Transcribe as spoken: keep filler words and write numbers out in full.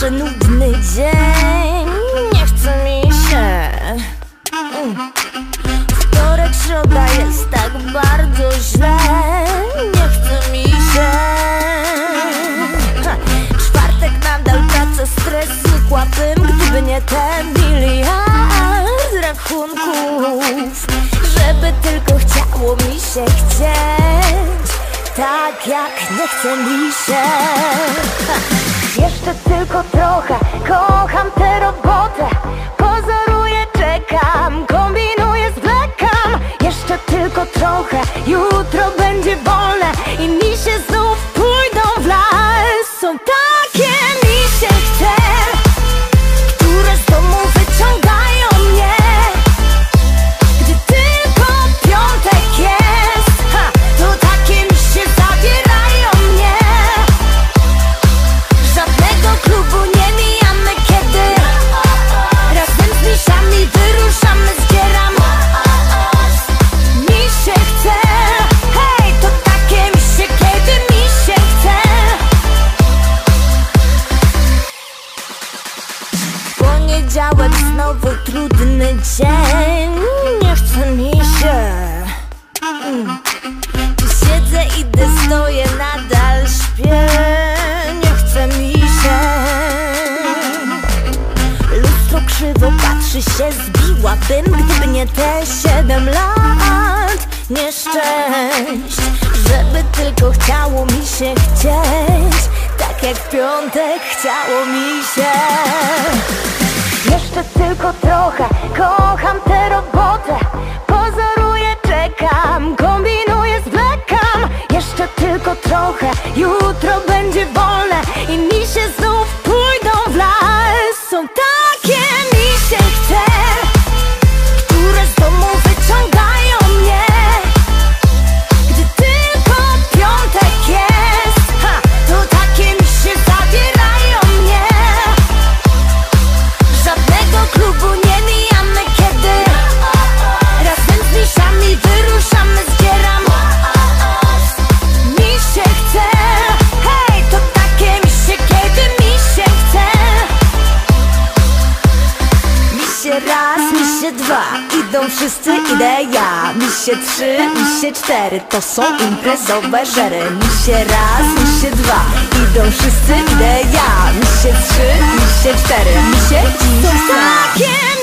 że nudny dzień, nie chce mi się. mm. Wtorek, środa jest tak bardzo źle, nie chce mi się. ha. Czwartek nadal praca, stres, znikłabym, gdyby nie ten miliard rachunków. Żeby tylko chciało mi się chcieć, tak jak nie chce mi się. ha. Jeszcze tylko trochę, kocham tę robotę. Pozoruję, czekam, kombinuję, zwlekam. Jeszcze tylko trochę, jutro będzie wolne i misie znów pójdą w las. Są takie misie chce, które z domu wyciągają mnie, gdy tylko piątek jest. ha, To takie misie zabierają mnie. Żadnego klubu nie mijamy, kiedy razem z misiami wyruszamy, zbieram. Mi się chce, hej, to takie misie, kiedy mi się chce. Poniedziałek znowu trudny dzień, nie chce mi się. mm. Siedzę, idę, stoję, nadal śpię, nie chce mi się. Lustro krzywo patrzy się, zbiłabym, gdyby nie te siedem lat nieszczęść. Żeby tylko chciało mi się chcieć, tak jak w piątek chciało mi się. Jeszcze tylko trochę, kocham tę robotę. Pozoruję, czekam, kombinuję, zwlekam. Jeszcze tylko trochę, jutro będzie wolne i misie znów pójdą w las. Są takie misie chce, które z domu wyciągają mnie, gdy tylko piątek jest. ha, To takie misie zabierają mnie. Żadnego klubu nie mijamy, kiedy razem z misiami wyruszamy, zbieram. Mi się chce, hej, to takie misie, kiedy mi się chce. Misie raz, misie dwa, idą wszyscy, idę ja. Misie trzy, misie cztery, to są imprezowe żery. Misie raz, misie dwa, idą wszyscy, idę ja. Misie trzy, misie cztery, misie dziś są takie